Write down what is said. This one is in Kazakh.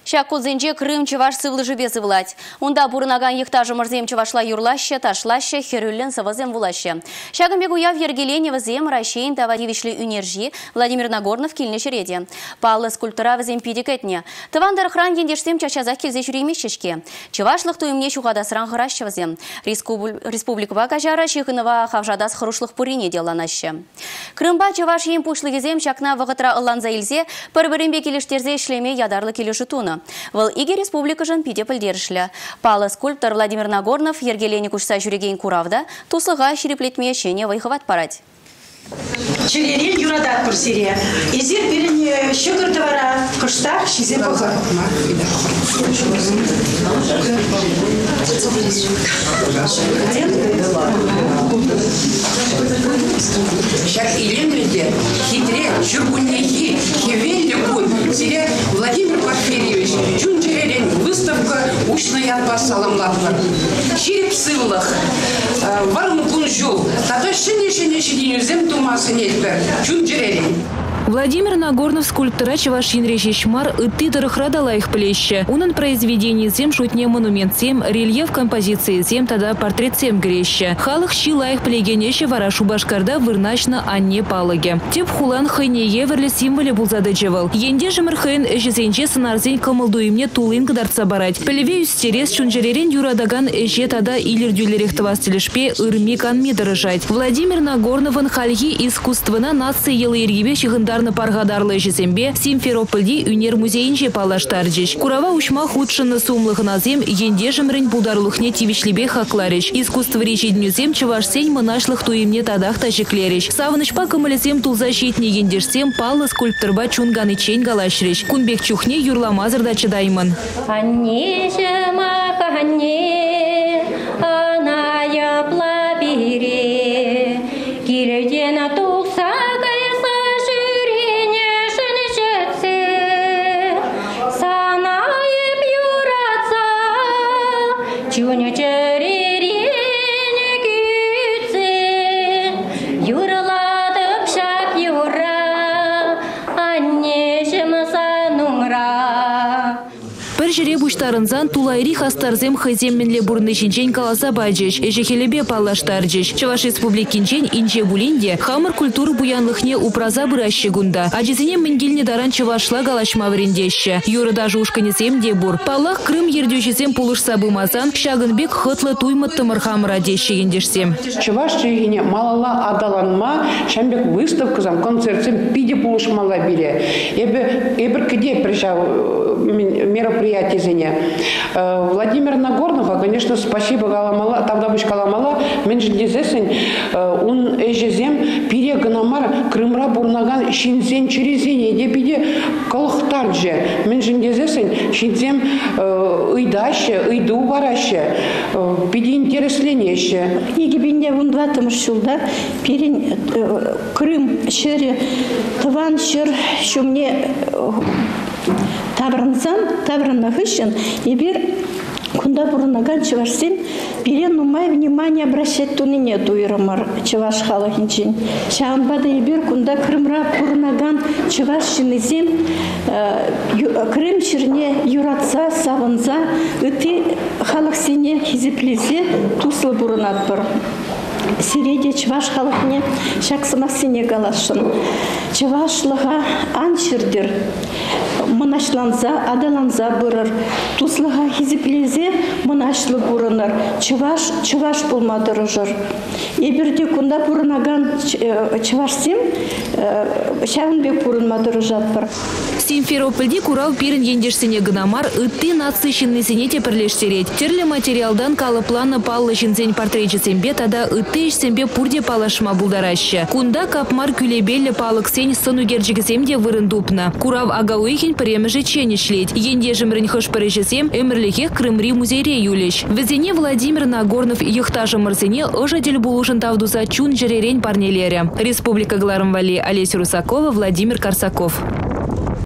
Шакулзенже Крым Чеваш сывлы жебе сывлать. Унда бурынаган ехтажы мырзем Чевашла юрлаще, ташлаще, херюллен савазем вулаще. Шагамбегу яв Ергеленева зем Ращейн тавадивишли унержи Владимир Нагорнов кильне череде. Паллы скульптура вазем пидикетне. Тавандар хран ендештем чачазак килзе чуремещечке. Чевашлых туемне чухадасран хращевазем. Республикова кажара Чехынова хавжадас хрушлых пурине деланаще. Крымба Чеваш ем пушлыгезем чакна вагатра ылланза илзе, пырбырымбе келештерзе шлеме ядарлы келешетуна. Выл иге республика жын пиде пілдерішлі. Палы скульптор Владимир Нагорнов ергелені күшса жүреген куравда, туслыға шереплетме шене вайхыват парать. Черерел юрадат курсире. Изир перене щекорды вара кыштах шизе похар. Сейчас илендрите, хитре, чургуньяки, хевельли кун, сире Владимир Порфирьевич, чунчерелень, выставка ушная от вас саламлатвар. Череп сывлах, варм кунжу, тогда шене зем тумасы нетпер, чунчерелень. Владимир Нагорнов скульптора Чеваш Шмар и дырыхрадала их плеще. Унан произведение зем шутне монумент зем, рельеф композиции зем тогда портрет зем греща. Халых щила их плегенеще варашу башкарда вырначно анне палаге. Теп хулан хайне еверли символе булзадычевал. Енде жемырхайн эжезенче сынарзень кымылдуимне тулын кадарца барать. Пелевею стерес чунжеререн юрадаган эже тогда илердюлерехтовастелешпе ырми канми дырыжать. Владимир Нагорнован хальги искусствена нации елы иргибе чыгында на паргадарлы жезембе Симферопольди унер музейнче палаштарджич. Курава ушма худшины сумлых назем енде жемрень бударлыхне тивичлебе хакларич. Искусство речи днюзем Чеваш сень монашлых туимне тадах тажиклерич. Савнычпа камалезем тулзащитне ендежсем палы скульпторба чунганы чень галашрич. Кунбек чухне юрламазыр да чедайман. Тарынзан тулайри хастарзем хайземменле бурны чинчень каласа баджич, эжехелебе паллаштарджич. Чеваш республикинчень инче булинде хамыр культуру буянлыхне упраза быращи гунда. Аджизине менгильне даран чевашла галашма врендеще. Юры даже ушканесем дебур. Паллах Крым ердюжизем пулышса бумазан, шагынбек хытлы туймытты мырхамыра дещи ендешсем. Чеваш чегине малала адаланма, шамбек выставкызам, концертсем пиде пулышмала бире. Эбір кіде пришал мероприятие зене. Владимир Нагорнова, конечно, спасибо галамала, тогда бы каламала, меньше дезесень, он эжезем перегномар Крымра бурнаган шинзен черезене, дебиде колхтарже, меньше дезесень шинзем ыйдаще, ыйду вараще, биде интересленеще. Книги бинде вон два там шулда, перен Крым шере, таван шер, что мне Таврана хыщен, и бир, куда бурнаган Чевашсен, перен умай внимание обращать туны нету ирамар Чеваш халахинчин. Шамбада и бир, куда Крымра бурнаган Чевашшины зем, Крым черне юратса, саванза, и ты халахсене хизиплизе туслы бурнат бар. Сиреде Чеваш халахне шаксамасыне галашын. Чевашлыға аншырдыр. Мұнашланза, адаланза бұрыр. Туслыға хизиплезе мұнашлы бұрыныр. Чеваш болмадыр жыр. Ебірде күнда бұрынаган Чевашсем, шағынбек бұрынмадыр жатпыр. Симферопольди курал пирен ендешсене гынамар, ытты нацищенный сенете пірлештерет. Терлі материалдан калы планы паллы жінзен портречесембе, тада ытты ішсембе пурде палашма булдараща. Кунда капмар күлебелі палық сен сыну герджігіземде вырындупна. Курав агауихин премежі ченешлет. Ендежім рынхыш парежесем эмірліхех Крымри музейре юлеш. Везене Владимир Нагорнов ехтажы мырзене ыжадель булушын тавдуза чун жерерень парнелере. Республика Гларымвали, Олеся Русакова, Владимир Корсаков.